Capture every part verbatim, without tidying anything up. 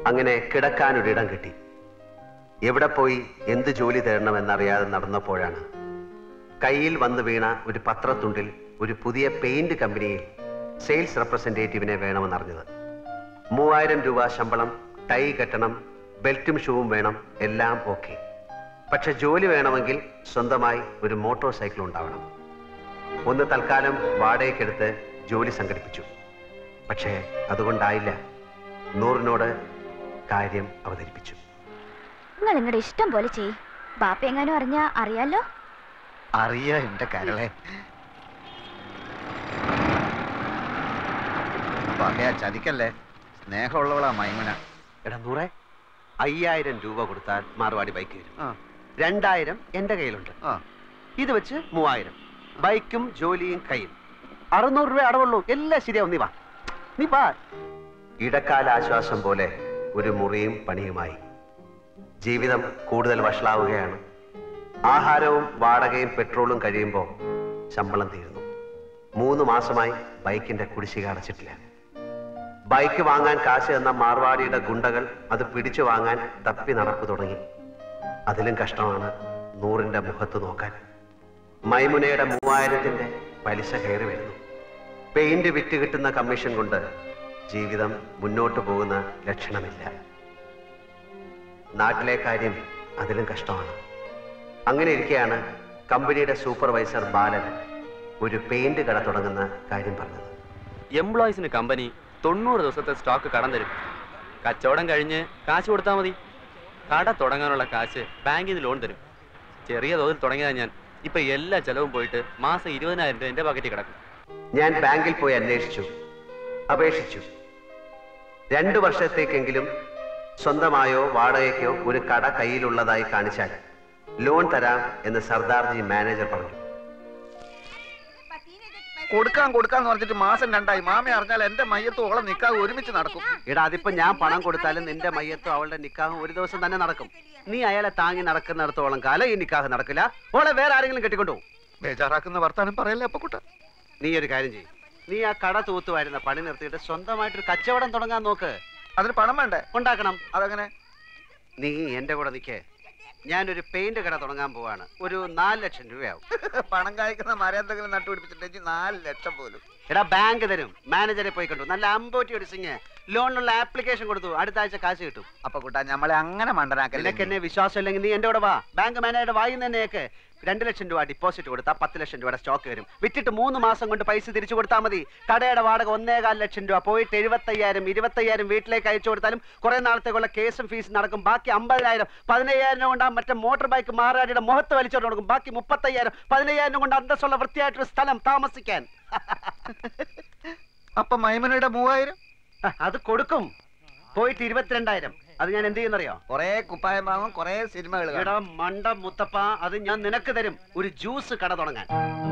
അങ്ങനെ കിടക്കാനൊരിടം കിട്ടി. എവിടെ പോയി എന്ത് ജോലി തേടണമെന്നറിയാതെ നടന്നപ്പോഴാണ് കയ്യിൽ വന്നു വീണ ഒരു പത്രത്തുണ്ടിൽ ഒരു പുതിയ പെയിന്റ് കമ്പനിയിൽ സെയിൽസ് റെപ്രസെന്റേറ്റീവിനെ വേണമെന്നറിഞ്ഞത്. മൂവായിരം രൂപ ശമ്പളം, ടൈ കെട്ടണം, ബെൽറ്റും ഷൂവും വേണം, എല്ലാം ഓക്കെ. പക്ഷെ ജോലി വേണമെങ്കിൽ സ്വന്തമായി ഒരു മോട്ടോർ സൈക്കിൾ ഉണ്ടാവണം. ഒന്ന് തൽക്കാലം വാടകയ്ക്കെടുത്ത് ജോലി സംഘടിപ്പിച്ചു. പക്ഷേ അതുകൊണ്ടായില്ല. നൂറിനോട് കാര്യം അവതരിപ്പിച്ചു. നിങ്ങൾ നിങ്ങളുടെ ഇഷ്ടം പോലെ ചെയ്യ്. ബാപ്പ എങ്ങാനും അറിഞ്ഞാ അറിയാലോ. അറിയാ എന്റെ കരളെ. പറയാ ചതിക്കല്ലേ, സ്നേഹമുള്ളവളാ മൈമുന. എടാ നൂറെ, അയ്യായിരം രൂപ കൊടുത്താൽ മാർവാടി ബൈക്ക് വരും. രണ്ടായിരം എന്റെ കയ്യിലുണ്ട്. ഇത് വെച്ച് മൂവായിരം, ബൈക്കും ജോലിയും കയ്യിൽ. അറുന്നൂറ് രൂപ അടവുള്ളൂ. എല്ലാം ശരിയാവും. നീ വാ, നീ വാ. ഇടക്കാല ആശ്വാസം പോലെ ഒരു മുറിയും പണിയുമായി. ജീവിതം കൂടുതൽ വഷളാവുകയാണ്. ആഹാരവും വാടകയും പെട്രോളും കഴിയുമ്പോൾ ശമ്പളം തീരുന്നു. മൂന്ന് മാസമായി ബൈക്കിന്റെ കുടിശ്ശിക അടച്ചിട്ടില്ല. ബൈക്ക് വാങ്ങാൻ കാശ് എന്ന മാർവാടിയുടെ ഗുണ്ടകൾ അത് പിടിച്ചു വാങ്ങാൻ തപ്പി നടപ്പ് തുടങ്ങി. അതിലും കഷ്ടമാണ് നൂറിന്റെ മുഖത്ത് നോക്കാൻ. മൈമുനയുടെ മൂവായിരത്തിന്റെ പലിശ കയറി വരുന്നു. പെയിന്റ് വിറ്റ് കിട്ടുന്ന കമ്മീഷൻ കൊണ്ട് ജീവിതം മുന്നോട്ട് പോകുന്ന ലക്ഷണമില്ല. നാട്ടിലെ കാര്യം അതിലും കഷ്ടമാണ്. അങ്ങനെ ഇരിക്കെയാണ് കമ്പനിയുടെ സൂപ്പർവൈസർ ബാലൻ ഒരു പെയിന്റ് കട തുടങ്ങുന്ന കാര്യം പറഞ്ഞത്. എംപ്ലോയീസിന് കമ്പനി തൊണ്ണൂറ് ദിവസത്തെ സ്റ്റോക്ക് കടം തരും. കച്ചവടം കഴിഞ്ഞ് കാശ് കൊടുത്താൽ മതി. കട തുടങ്ങാനുള്ള കാശ് ബാങ്കിൽ നിന്ന് ലോൺ തരും. ചെറിയ തോതിൽ തുടങ്ങിയതാ ഞാൻ. ഇപ്പൊ എല്ലാ ചെലവും പോയിട്ട് മാസം ഇരുപതിനായിരം രൂപ എന്റെ പാക്കറ്റിൽ കിടക്കും. ഞാൻ ബാങ്കിൽ പോയി അന്വേഷിച്ചു, അപേക്ഷിച്ചു. രണ്ടു വർഷത്തേക്കെങ്കിലും സ്വന്തമായോ വാടകയ്ക്കോ ഒരു കട കയ്യിലുള്ളതായി കാണിച്ചാൽ ലോൺ തരാം എന്ന് സർദാർജി മാനേജർ പറഞ്ഞു. കൊടുക്കാൻ കൊടുക്കാന്ന് പറഞ്ഞിട്ട് മാസം രണ്ടായി. മാമ അറിഞ്ഞാൽ എന്റെ മയ്യത്തും ഓളെ നിക്കാഹ് ഒരുമിച്ച് നടക്കും. എടാ, അതിപ്പോ ഞാൻ പണം കൊടുത്താലും നിന്റെ മയ്യത്തും അവളുടെ നിക്കാഹും ഒരു ദിവസം തന്നെ നടക്കും. നീ അയാളെ താങ്ങി നടക്കുന്നിടത്തോളം കാലം ഈ നിക്കാഹ് നടക്കില്ല. ഓളെ വേറെ ആരെങ്കിലും കെട്ടിക്കൊണ്ടുപോകും. ബേജാറാക്കുന്ന വർത്താനം പറയല്ലേ അപ്പൊ കുട്ട. നീ ഒരു കാര്യം ചെയ്യും, നീ ആ കട തൂത്തുവായിരുന്ന പണി നിർത്തിയിട്ട് സ്വന്തമായിട്ടൊരു കച്ചവടം തുടങ്ങാൻ നോക്ക്. അതിന് പണം വേണ്ടേ? ഉണ്ടാക്കണം. അതങ്ങനെ? നീ എന്റെ കൂടെ നിൽക്കേ. ഞാനൊരു പെയിന്റ് കട തുടങ്ങാൻ പോവാണ്. ഒരു നാല് ലക്ഷം രൂപയാവും. പണം കായ്ക്കുന്ന മരം എന്തെങ്കിലും നട്ടുപിടിപ്പിച്ചിട്ടുണ്ടെങ്കിൽ നാല് ലക്ഷം പോലും. എടാ, ബാങ്ക് തരും. മാനേജറെ പോയി കണ്ടു. നല്ല അമ്പോറ്റി അടിച്ചിങ്ങ് ലോണിനുള്ള ആപ്ലിക്കേഷൻ കൊടുത്തു. അടുത്ത ആഴ്ച കാശ് കിട്ടും. അപ്പൊ കൂട്ടാ നമ്മളെ അങ്ങനെ മണ്ടനാക്കല്ലേ. നിനക്ക് എന്നെ വിശ്വാസം ഇല്ലെങ്കിൽ നീ എന്റെ കൂടെ വാ. ബാങ്ക് മാനേജറുടെ വായി തന്നെയൊക്കെ രണ്ട് ലക്ഷം രൂപ ഡിപ്പോസിറ്റ് കൊടുത്താൽ പത്ത് ലക്ഷം രൂപയുടെ സ്റ്റോക്ക് വരും. വിറ്റിട്ട് മൂന്ന് മാസം കൊണ്ട് പൈസ തിരിച്ചു കൊടുത്താൽ മതി. കടയുടെ വാടക ഒന്നേകാൽ ലക്ഷം രൂപ. പോയിട്ട് എഴുപത്തയ്യായിരം ഇരുപത്തയ്യായിരം വീട്ടിലേക്ക് അയച്ചു കൊടുത്താലും കുറെ നാളത്തേക്കുള്ള കേസും ഫീസും നടക്കും. ബാക്കി അമ്പതിനായിരം പതിനയ്യായിരം കൊണ്ട് ആ മറ്റേ മോട്ടോർ ബൈക്ക് മാറാടിയുടെ മുഖത്ത് വലിച്ചോണ്ട് കൊടുക്കും. ബാക്കി മുപ്പത്തയ്യായിരം പതിനയ്യായിരം കൊണ്ട് അന്തസ്സുള്ള വൃത്തിയായിട്ടൊരു സ്ഥലം താമസിക്കാൻ. അപ്പൊ മൈമുനയുടെ മൂവായിരം അത് കൊടുക്കും. പോയിട്ട് ഇരുപത്തിരണ്ടായിരം. അത് ഞാൻ എന്ത് ചെയ്യുന്നറിയോ? കൊറേ കുപ്പായം വാങ്ങും, കൊറേ സിനിമകൾ. എടാ മണ്ട മുത്തപ്പ, അത് ഞാൻ നിനക്ക് തരും. ഒരു ജ്യൂസ് കട തുടങ്ങാൻ.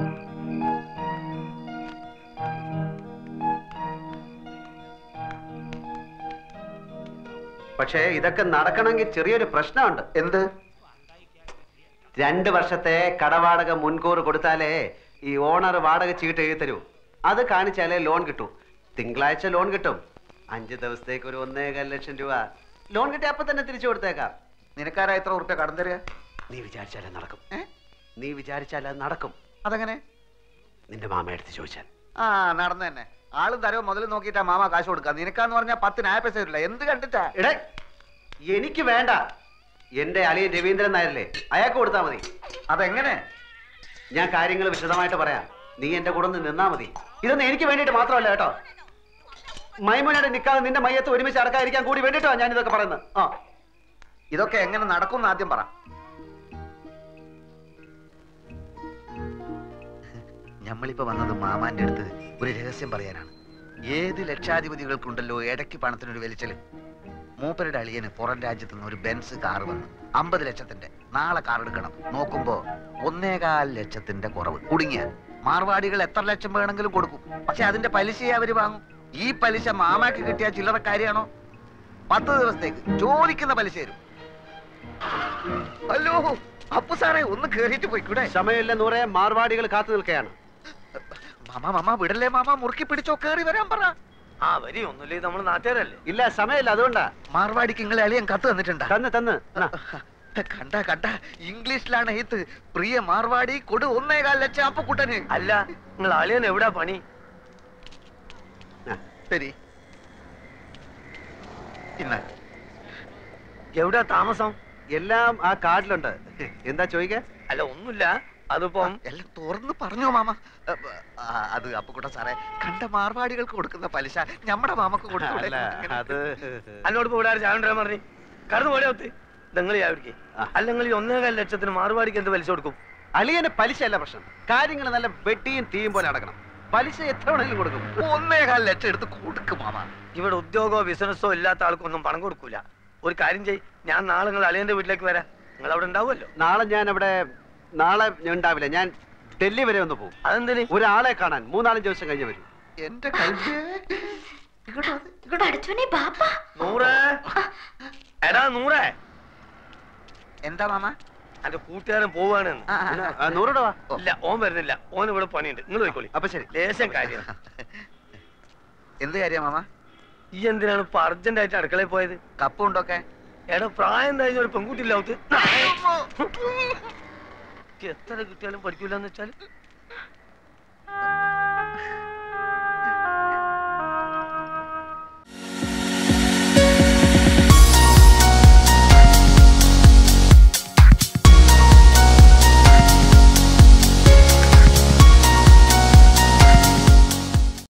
പക്ഷേ ഇതൊക്കെ നടക്കണമെങ്കിൽ ചെറിയൊരു പ്രശ്നമുണ്ട്. എന്ത്? രണ്ട് വർഷത്തെ കടവാടക മുൻകൂർ കൊടുത്താലേ ഈ ഓണർ വാടക ചീട്ട് എഴുതി തരൂ. അത് കാണിച്ചാലേ ലോൺ കിട്ടൂ. തിങ്കളാഴ്ച ലോൺ കിട്ടും. അഞ്ച് ദിവസത്തേക്ക് ഒരു ഒന്നേകാൽ ലക്ഷം രൂപ ലോൺ കിട്ടി അപ്പൊ തന്നെ തിരിച്ചു കൊടുത്തേക്കാം. നിനക്കാരാ എത്ര ഉറുപ്പ്യ കടം തരിക? നീ വിചാരിച്ചാലേ നടക്കും. നീ വിചാരിച്ചാലേ നടക്കും. അതെങ്ങനെ? നിന്റെ മാമ എടുത്ത് ചോദിച്ചാൽ. ആ നടന്നു തന്നെ. ആളും തരവ് മുതൽ നോക്കിയിട്ടാ മാമ കാശ് കൊടുക്കുക. നിനക്കാന്ന് പറഞ്ഞാൽ പത്തിന് ആയ പൈസ വരില്ല. എന്ത് കണ്ടിട്ടാ? എടേ, എനിക്ക് വേണ്ട. എന്റെ അളിയൻ രവീന്ദ്രൻ നായരല്ലേ, അയാൾക്ക് കൊടുത്താൽ മതി. അതെങ്ങനെ? ഞാൻ കാര്യങ്ങൾ വിശദമായിട്ട് പറയാം. നീ എന്റെ കൂടെ നിന്ന് നിന്നാ മതി. ഇതൊന്നും എനിക്ക് വേണ്ടിയിട്ട് മാത്രമല്ല കേട്ടോ. മൈമുനയുടെ നിക്കാതെ നിന്റെ മയ്യത്ത് ഒരുമിച്ച് അടക്കാതിരിക്കാൻ കൂടി വേണ്ടിട്ടോ ഞാൻ ഇതൊക്കെ പറയുന്നത്. ആ, ഇതൊക്കെ എങ്ങനെ നടക്കും ആദ്യം പറ. ഞമ്മളിപ്പോ വന്നത് മാമാന്റെ അടുത്ത് ഒരു രഹസ്യം പറയാനാണ്. ഏത് ലക്ഷാധിപതികൾക്കുണ്ടല്ലോ ഇടയ്ക്ക് പണത്തിനൊരു വലിച്ചല്. മൂപ്പരുടെ അളിയന് പുറം രാജ്യത്ത് നിന്ന് ഒരു ബെൻസ് കാർ വന്നു. അമ്പത് ലക്ഷത്തിന്റെ. നാളെ കാർ എടുക്കണം. നോക്കുമ്പോ ഒന്നേകാൽ ലക്ഷത്തിന്റെ കുറവ്. കുടുങ്ങിയ മാർവാടികൾ എത്ര ലക്ഷം വേണമെങ്കിലും കൊടുക്കും. പക്ഷെ അതിന്റെ പലിശയെ അവര് വാങ്ങും. ഈ പലിശ മാമാക്ക് കിട്ടിയ ചില്ലറ കാര്യമാണോ? പത്ത് ദിവസത്തേക്ക് ചോദിക്കുന്ന പലിശ തരും. ഹലോ അപ്പു സാറേ, ഒന്ന് കേറിയിട്ട് പോയിക്കൂടെ? സമയമില്ല നൂറെ, മാർവാടികൾ കാത്തു നിൽക്കുകയാണ്. മാമ മാമ വിടല്ലേ മാമ, മുറുക്കി പിടിച്ചോ, കേറി വരാൻ പറ. ആ വരി ഒന്നുമില്ലേ നമ്മൾ നാട്ടുകാരല്ലേ. ഇല്ല സമയമില്ല, അതുകൊണ്ടാ. മാർവാടിക്ക് നിങ്ങളെ അളിയൻ കത്ത് തന്നിട്ടുണ്ടാ? തന്ന് തന്ന് എന്നാ. കണ്ട കണ്ട ഇംഗ്ലീഷിലാണ് എഴുത്ത്. പ്രിയ മാർവാടി കൊടു ഒന്നേകാൽ ലക്ഷം അപ്പുക്കുട്ടന്. അല്ല നിങ്ങൾ അളിയൻ എവിടാ പണി? ശരി പിന്നെ എവിടാ താമസം? എല്ലാം ആ കാർഡിലുണ്ട്. എന്താ ചോദിക്ക? അല്ല ഒന്നുമില്ല, അതിപ്പം എല്ലാം തുറന്ന് പറഞ്ഞോ മാമ. ആ, അത് അപ്പുക്കുട്ടൻ സാറേ, കണ്ട മാർവാടികൾക്ക് കൊടുക്കുന്ന പലിശ നമ്മുടെ മാമക്ക് കൊടുക്കൂടെ? അല്ല അത് എന്നോട് ഇപ്പൊ ഇവിടെ ചാവണ്ടാ പറഞ്ഞു കടന്നു പോലെ ഒത്ത് നിങ്ങൾ ചാവിടിക്ക്. അല്ലെങ്കിൽ ഈ ഒന്നേകാൽ ലക്ഷത്തിന് മാർവാടിക്ക് എന്ത് പലിശ കൊടുക്കും? അളിയന് പലിശ അല്ല പ്രശ്നം, കാര്യങ്ങൾ നല്ല വെട്ടിയും തീയും പോലെ നടക്കണം. പലിശ എത്ര വേണമെങ്കിലും കൊടുക്കും. ഒന്നേകാൽ ലക്ഷം എടുത്ത് കൊടുക്കും മാമ. ഇവിടെ ഉദ്യോഗമോ ബിസിനസ്സോ ഇല്ലാത്ത ആൾക്കൊന്നും പണം കൊടുക്കൂല. ഒരു കാര്യം ചെയ്, ഞാൻ നാളെ നിങ്ങൾ അളിയന്റെ വീട്ടിലേക്ക് വരാം. നിങ്ങൾ അവിടെ ഉണ്ടാവുമല്ലോ. നാളെ ഞാൻ അവിടെ നാളെ ഞാൻ ഉണ്ടാവില്ല, ഞാൻ ഡൽഹി വരെ ഒന്ന് പോകും. അതെന്തിന്? ഒരാളെ കാണാൻ മൂന്നാലഞ്ച് ദിവസം കഴിഞ്ഞ് വരും. എന്റെ കൈ നൂറേ, എടാ നൂറേ, എന്താ മാമ? എന്റെ കൂട്ടുകാരൻ പോവാണ്. നൂറ് രൂപ. ഇല്ല ഓൻ വരുന്നില്ല, ഓൻ ഇവിടെ പണിയുണ്ട്. നിങ്ങൾ പോയിക്കോളി. അപ്പൊ ശരി. ലേശം കാര്യം. എന്ത് കാര്യം മാമ? ഈ എന്തിനാണ് ഇപ്പൊ അർജന്റ് ആയിട്ട് അടുക്കളയിൽ പോയത്? കപ്പുണ്ടൊക്കെ എടാ പ്രായം കഴിഞ്ഞ ഒരു പെൺകുട്ടിയില്ല അവത്ത്. എത്ര കിട്ടിയാലും പഠിക്കൂലെന്ന് വെച്ചാല്